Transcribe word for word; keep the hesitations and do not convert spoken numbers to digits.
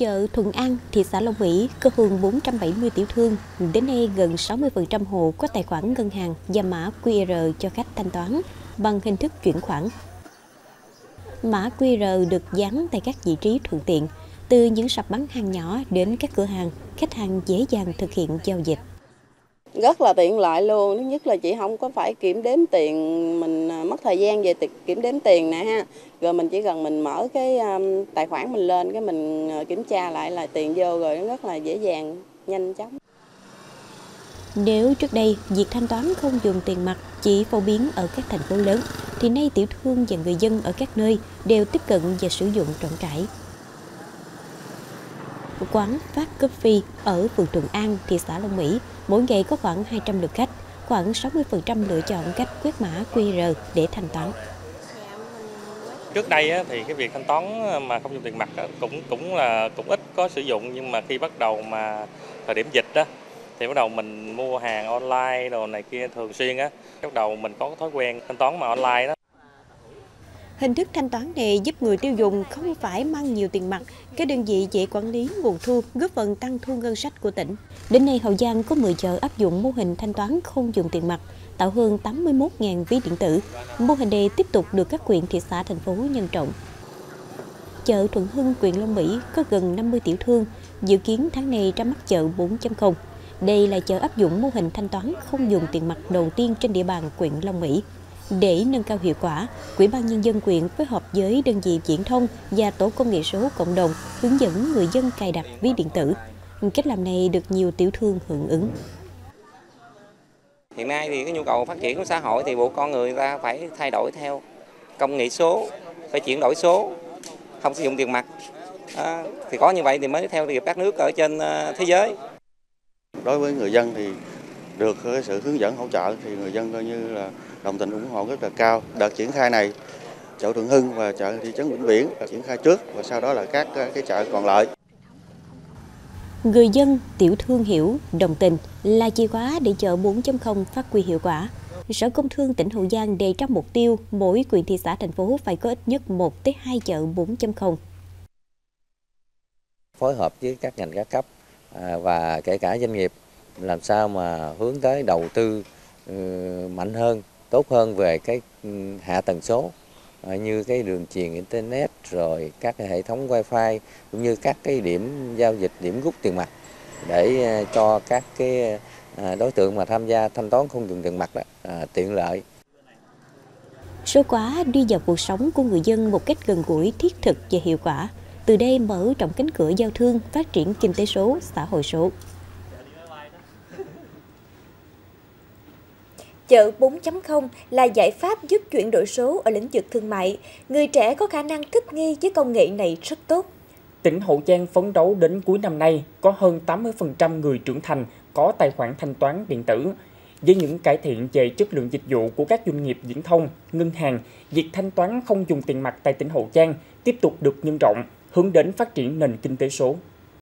Chợ Thuận An, thị xã Long Mỹ có hơn bốn trăm bảy mươi tiểu thương. Đến nay, gần sáu mươi phần trăm hộ có tài khoản ngân hàng và mã quy rờ cho khách thanh toán bằng hình thức chuyển khoản. Mã quy rờ được dán tại các vị trí thuận tiện, từ những sạp bán hàng nhỏ đến các cửa hàng, khách hàng dễ dàng thực hiện giao dịch. Rất là tiện lợi luôn, thứ nhất là chị không có phải kiểm đếm tiền, mình mất thời gian về kiểm đếm tiền nè ha. Rồi mình chỉ cần mình mở cái um, tài khoản mình lên, cái mình kiểm tra lại là tiền vô rồi, nó rất là dễ dàng, nhanh chóng. Nếu trước đây việc thanh toán không dùng tiền mặt chỉ phổ biến ở các thành phố lớn, thì nay tiểu thương và người dân ở các nơi đều tiếp cận và sử dụng rộng rãi. Quán Phát Coffee ở phường Thuận An, thị xã Long Mỹ mỗi ngày có khoảng hai trăm lượt khách, khoảng sáu mươi phần trăm lựa chọn cách quét mã quy rờ để thanh toán. Trước đây thì cái việc thanh toán mà không dùng tiền mặt cũng cũng là cũng ít có sử dụng, nhưng mà khi bắt đầu mà thời điểm dịch đó thì bắt đầu mình mua hàng online đồ này kia thường xuyên á, bắt đầu mình có thói quen thanh toán mà online đó. Hình thức thanh toán này giúp người tiêu dùng không phải mang nhiều tiền mặt, các đơn vị dễ quản lý nguồn thu, góp phần tăng thu ngân sách của tỉnh. Đến nay, Hậu Giang có mười chợ áp dụng mô hình thanh toán không dùng tiền mặt, tạo hơn tám mươi mốt nghìn ví điện tử. Mô hình này tiếp tục được các huyện, thị xã, thành phố nhân rộng. Chợ Thuận Hưng, huyện Long Mỹ có gần năm mươi tiểu thương, dự kiến tháng này ra mắt chợ bốn chấm không. Đây là chợ áp dụng mô hình thanh toán không dùng tiền mặt đầu tiên trên địa bàn huyện Long Mỹ. Để nâng cao hiệu quả, Ủy ban Nhân dân huyện phối hợp với đơn vị viễn thông và tổ công nghệ số cộng đồng hướng dẫn người dân cài đặt ví điện tử. Cách làm này được nhiều tiểu thương hưởng ứng. Hiện nay thì cái nhu cầu phát triển của xã hội thì bộ con người ta phải thay đổi theo công nghệ số, phải chuyển đổi số, không sử dụng tiền mặt. À, thì có như vậy thì mới theo kịp các nước ở trên thế giới. Đối với người dân thì được cái sự hướng dẫn hỗ trợ thì người dân coi như là đồng tình ủng hộ rất là cao. Đợt triển khai này, chợ Thuận Hưng và chợ thị trấn Vĩnh Viễn là triển khai trước và sau đó là các cái chợ còn lại. Người dân, tiểu thương hiểu, đồng tình là chìa khóa để chợ bốn chấm không phát huy hiệu quả. Sở Công Thương tỉnh Hậu Giang đề ra mục tiêu mỗi huyện, thị xã, thành phố phải có ít nhất một tới hai chợ bốn chấm không. Phối hợp với các ngành các cấp và kể cả doanh nghiệp làm sao mà hướng tới đầu tư mạnh hơn, tốt hơn về cái hạ tầng số như cái đường truyền internet, rồi các cái hệ thống wifi cũng như các cái điểm giao dịch, điểm rút tiền mặt để cho các cái đối tượng mà tham gia thanh toán không dùng tiền mặt đó, à, tiện lợi. Số hóa đi vào cuộc sống của người dân một cách gần gũi, thiết thực và hiệu quả. Từ đây mở rộng cánh cửa giao thương, phát triển kinh tế số, xã hội số. Chợ bốn chấm không là giải pháp giúp chuyển đổi số ở lĩnh vực thương mại. Người trẻ có khả năng thích nghi với công nghệ này rất tốt. Tỉnh Hậu Giang phấn đấu đến cuối năm nay có hơn tám mươi phần trăm người trưởng thành có tài khoản thanh toán điện tử. Với những cải thiện về chất lượng dịch vụ của các doanh nghiệp viễn thông, ngân hàng, việc thanh toán không dùng tiền mặt tại tỉnh Hậu Giang tiếp tục được nhân rộng, hướng đến phát triển nền kinh tế số.